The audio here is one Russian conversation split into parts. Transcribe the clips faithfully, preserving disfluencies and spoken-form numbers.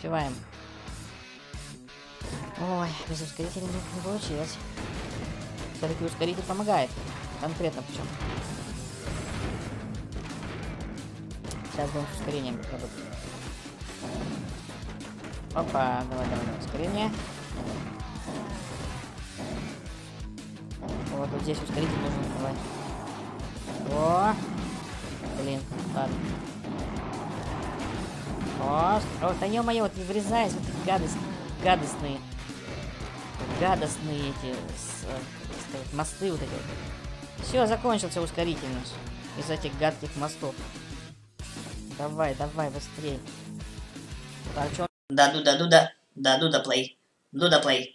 успеваем. Ой, без ускорителя не, не получилось. Все-таки ускоритель помогает. Конкретно причем. Сейчас будем с ускорением работать. Опа, давай, давай, давай, ускорение. Вот, вот здесь ускоритель нужно. Давай. О! Блин, ладно. О, о, да ё-моё, вот не врезаясь, вот эти гадость, гадостные, гадостные эти с, сказать, мосты вот эти вот. Все, закончился ускоритель наш из этих гадких мостов. Давай, давай, быстрее. Так, чё? Да, Дуда, Дуда, да, Дуда плей, Дуда плей.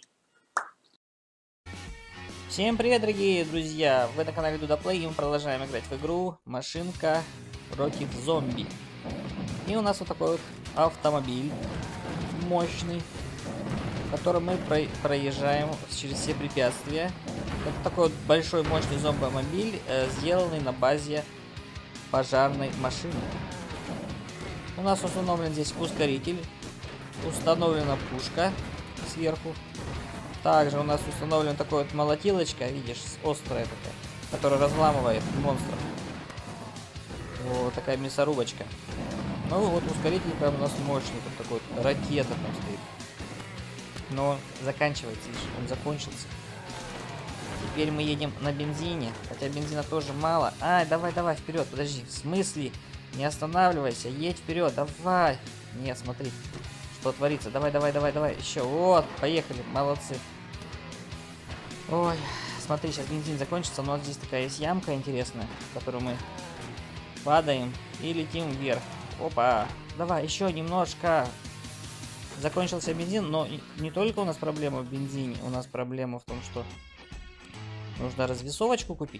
Всем привет, дорогие друзья! Вы на канале Дуда Плей, и мы продолжаем играть в игру Машинка против зомби. И у нас вот такой вот автомобиль мощный, которым мы про проезжаем через все препятствия. Это такой вот большой мощный зомбомобиль, э, сделанный на базе пожарной машины. У нас установлен здесь ускоритель, установлена пушка сверху. Также у нас установлен такой вот молотилочка, видишь, острая такая, которая разламывает монстров. Вот такая мясорубочка. Ну вот ускоритель прям у нас мощный, там такой вот ракета там стоит. Но заканчивается, видишь, он закончился. Теперь мы едем на бензине, хотя бензина тоже мало. Ай, давай, давай, вперед, подожди, в смысле? Не останавливайся, едь вперед, давай. Нет, смотри, что творится. Давай, давай, давай, давай, еще, вот, поехали, молодцы. Ой, смотри, сейчас бензин закончится, но здесь такая есть ямка интересная, в которую мы падаем и летим вверх. Опа, давай, еще немножко. Закончился бензин, но не только у нас проблема в бензине, у нас проблема в том, что нужно развесовочку купить.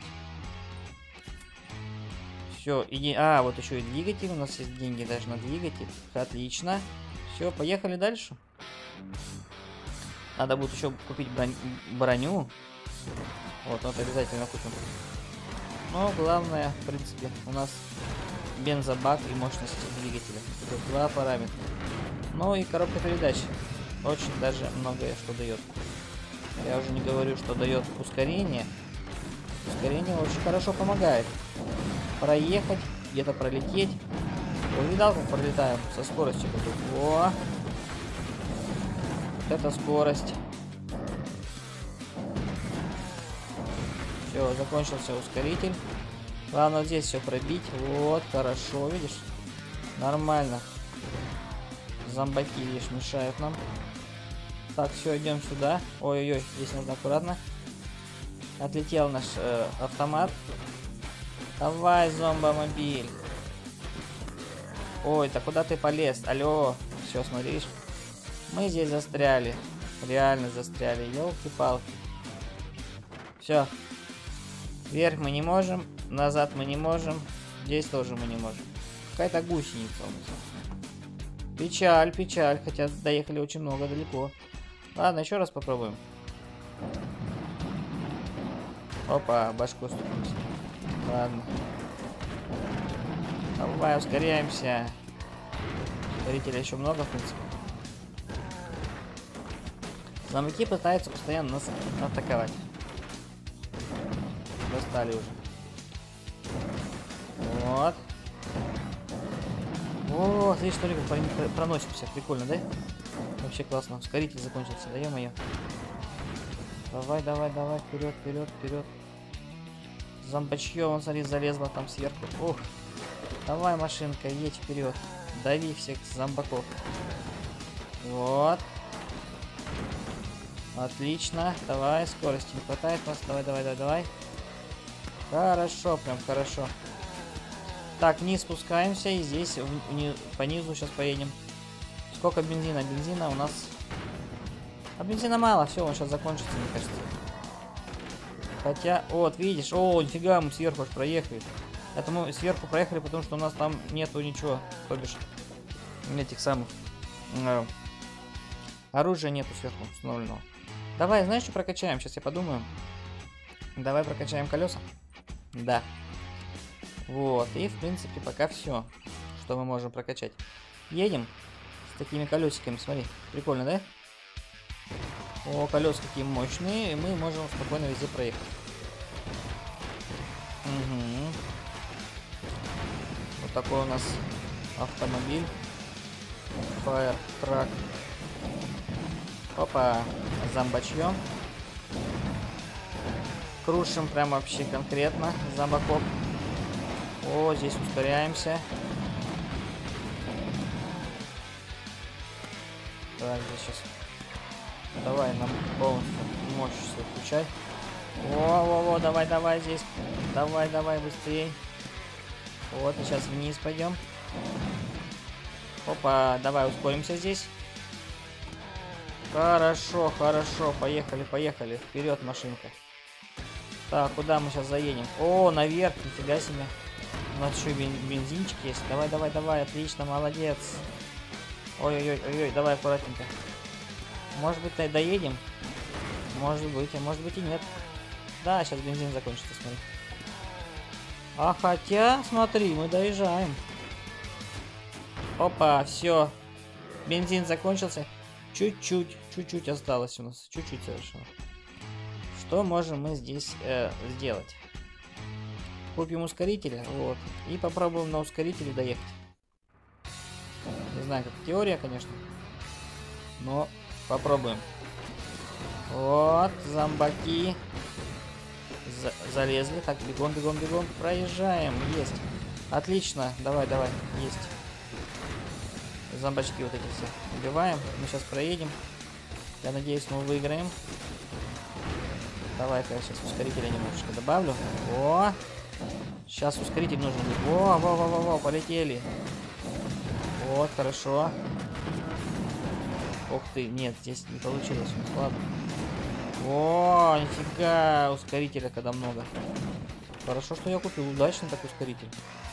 Все, иди. А, вот еще и двигатель, у нас есть деньги даже на двигатель. Отлично. Все, поехали дальше. Надо будет еще купить бронь... броню. Вот, вот обязательно купим. Но главное, в принципе, у нас бензобак и мощность двигателя. Тут два параметра. Ну и коробка передач. Очень даже многое что дает. Я уже не говорю, что дает ускорение. Ускорение очень хорошо помогает. Проехать, где-то пролететь. Увидал, как пролетаем со скоростью. О! Вот это скорость. Все, закончился ускоритель. Главное здесь все пробить. Вот, хорошо, видишь? Нормально. Зомбаки, видишь, мешают нам. Так, все, идем сюда. Ой-ой-ой, здесь нужно аккуратно. Отлетел наш э, автомат. Давай, зомбомобиль. Ой, да куда ты полез? Алло. Все, смотришь? Мы здесь застряли. Реально застряли. Ёлки-палки. Все. Вверх мы не можем. Назад мы не можем. Здесь тоже мы не можем. Какая-то гусеница у нас. Печаль, печаль. Хотя доехали очень много, далеко. Ладно, еще раз попробуем. Опа, башку стукнулся. Ладно. Давай, ускоряемся. Ускорителя еще много, в принципе. Зомбаки пытаются постоянно нас атаковать. Достали уже. Вот. О, смотри, что ли, как проносимся. Прикольно, да? Вообще классно. Ускоритель закончился, да ё-моё. Давай, давай, давай, вперед, вперед, вперед. Зомбачье, он, смотри, залезла там сверху. Ух. Давай, машинка, едь вперед. Дави всех зомбаков. Вот. Отлично. Давай, скорости не хватает у нас. Давай, давай, давай, давай. Хорошо, прям хорошо. Так, вниз спускаемся. И здесь вниз, по низу сейчас поедем. Сколько бензина? Бензина у нас... А бензина мало. Все, он сейчас закончится, мне кажется. Хотя, вот, видишь. О, нифига, мы сверху аж проехали. Это мы сверху проехали, потому что у нас там нету ничего. То бишь, этих самых... Э, оружия нету сверху установленного. Давай, знаешь, что прокачаем? Сейчас я подумаю. Давай прокачаем колеса. Да. Вот, и в принципе пока все, что мы можем прокачать. Едем. С такими колесиками, смотри. Прикольно, да? О, колеса какие мощные, и мы можем спокойно везде проехать. Угу. Вот такой у нас автомобиль. Fire Truck. Опа, зомбачье. Крушим прям вообще конкретно зомбаков. О, здесь ускоряемся. Так, здесь сейчас. Давай, нам полностью мощь все включай. Во-во-во, давай, давай здесь. Давай, давай, быстрее. Вот, и сейчас вниз пойдем. Опа, давай ускоримся здесь. Хорошо, хорошо, поехали, поехали. Вперед, машинка. Так, куда мы сейчас заедем? О, наверх, нифига себе. У нас еще и бензинчик есть. Давай, давай, давай, отлично, молодец. Ой-ой-ой, давай аккуратненько. Может быть, доедем? Может быть, а может быть и нет. Да, сейчас бензин закончится, смотри. А хотя, смотри, мы доезжаем. Опа, все. Бензин закончился. Чуть-чуть, чуть-чуть осталось у нас. Чуть-чуть совершенно. Что можем мы здесь э, сделать? Купим ускорителя, вот. И попробуем на ускорителе доехать. Не знаю, как теория, конечно. Но попробуем. Вот, зомбаки. За залезли. Так, бегом, бегом, бегом. Проезжаем. Есть. Отлично. Давай, давай. Есть. Зомбачки вот эти все убиваем. Мы сейчас проедем. Я надеюсь, мы выиграем. Давай-ка я сейчас ускорителя немножечко добавлю. О! Сейчас ускоритель нужен будет. Во, во, во, во, во, полетели. Вот, хорошо. Ух ты, нет, здесь не получилось. Ладно. О, нифига, ускорителя когда много. Хорошо, что я купил. Удачный такой ускоритель.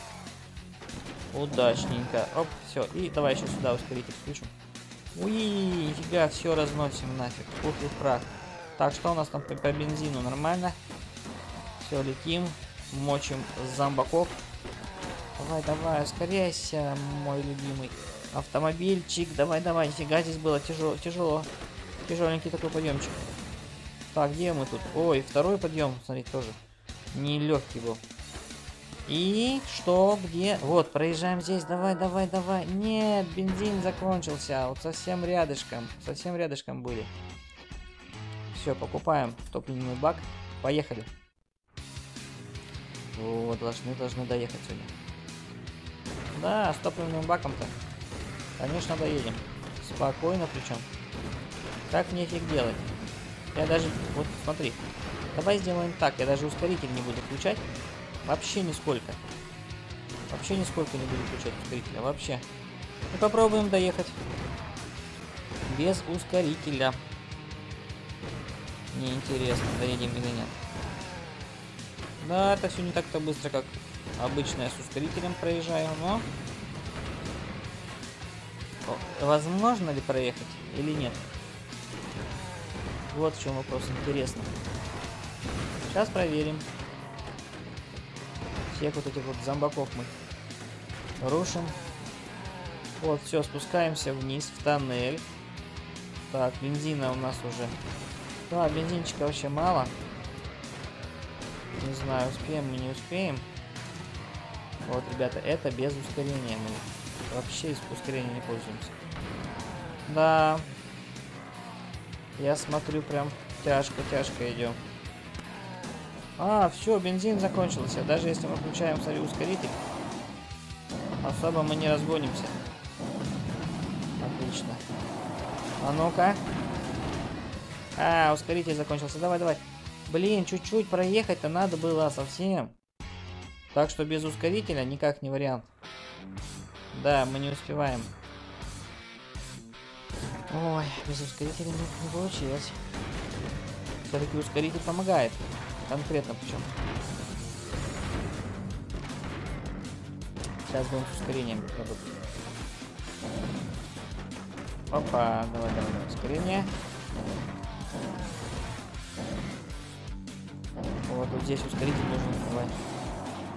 Удачненько. Оп, все. И давай еще сюда ускоритель включим. Уи, нифига, все разносим нафиг. Ух и прах. Так, что у нас там по, по бензину? Нормально. Все, летим. Мочим зомбаков. Давай, давай, ускоряйся, мой любимый автомобильчик. Давай, давай. Нифига, здесь было тяжело. Тяжело. Тяжеленький такой подъемчик. Так, где мы тут? Ой, второй подъем, смотри, тоже нелегкий был. И что, где? Вот, проезжаем здесь. Давай, давай, давай. Нет, бензин закончился. Вот совсем рядышком. Совсем рядышком были. Все, покупаем топливный бак. Поехали. Вот, должны, должны доехать сегодня. Да, с топливным баком-то. Конечно, доедем. Спокойно причем. Так нефиг делать. Я даже... Вот, смотри. Давай сделаем так. Я даже ускоритель не буду включать. Вообще нисколько. Вообще нисколько не буду включать ускорителя. Вообще. И попробуем доехать. Без ускорителя. Неинтересно, доедем или нет. Да, это все не так-то быстро, как обычно я с ускорителем проезжаю, но... О, возможно ли проехать или нет? Вот в чем вопрос, интересно. Сейчас проверим. Всех вот этих вот зомбаков мы рушим. Вот, все, спускаемся вниз в тоннель. Так, бензина у нас уже... Да, бензинчика вообще мало. Не знаю, успеем мы, не успеем. Вот, ребята, это без ускорения. Мы вообще из ускорения не пользуемся. Да. Я смотрю, прям тяжко-тяжко идем. А, все, бензин закончился. Даже если мы включаем, смотри, ускоритель, особо мы не разгонимся. Отлично. А ну-ка. А, ускоритель закончился. Давай, давай. Блин, чуть-чуть проехать-то надо было совсем. Так что без ускорителя никак не вариант. Да, мы не успеваем. Ой, без ускорителя не, не получилось. Все-таки ускоритель помогает. Конкретно причем. Сейчас будем с ускорением работать. Опа, давай, давай, давай. Ускорение. Вот, вот здесь ускоритель нужен. Давай.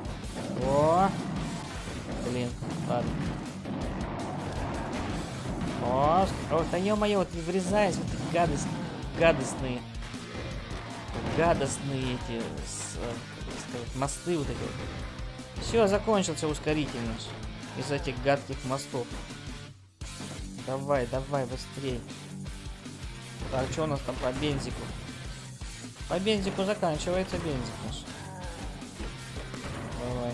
О! Блин, ладно. О, о, да ё-моё, вот врезаясь, вот эти гадость, гадостные, гадостные эти с, э, как сказать, мосты вот эти вот. Все, закончился ускоритель наш из этих гадких мостов. Давай, давай, быстрее. Так, что у нас там по бензику? По бензику заканчивается бензик наш. Давай.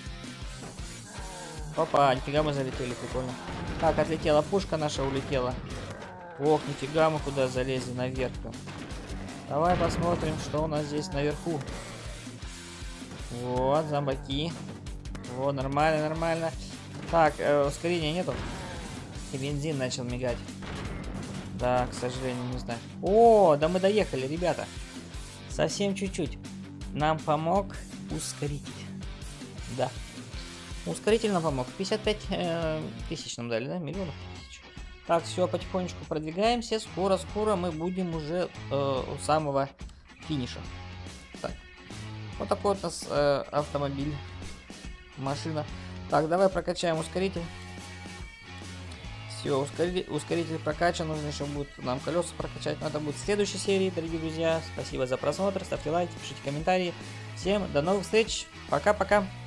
Опа, нифига мы залетели, прикольно. Так, отлетела пушка наша, улетела. Ох, нифига мы куда залезли наверх. Давай посмотрим, что у нас здесь наверху. Вот, зомбаки. Вот, нормально, нормально. Так, э, ускорения нету. И бензин начал мигать. Да, к сожалению, не знаю. О, да мы доехали, ребята. Совсем чуть-чуть. Нам помог ускоритель. Да. Ускоритель нам помог. пятьдесят пять э, тысяч нам дали, да? Миллионов тысяч. Так, все, потихонечку продвигаемся. Скоро-скоро мы будем уже э, у самого финиша. Так. Вот такой вот у нас э, автомобиль. Машина. Так, давай прокачаем ускоритель. Все, ускоритель, ускоритель прокачан. Нужно еще будет нам колеса прокачать. Но это будет в следующей серии, дорогие друзья. Спасибо за просмотр. Ставьте лайки, пишите комментарии. Всем до новых встреч. Пока-пока.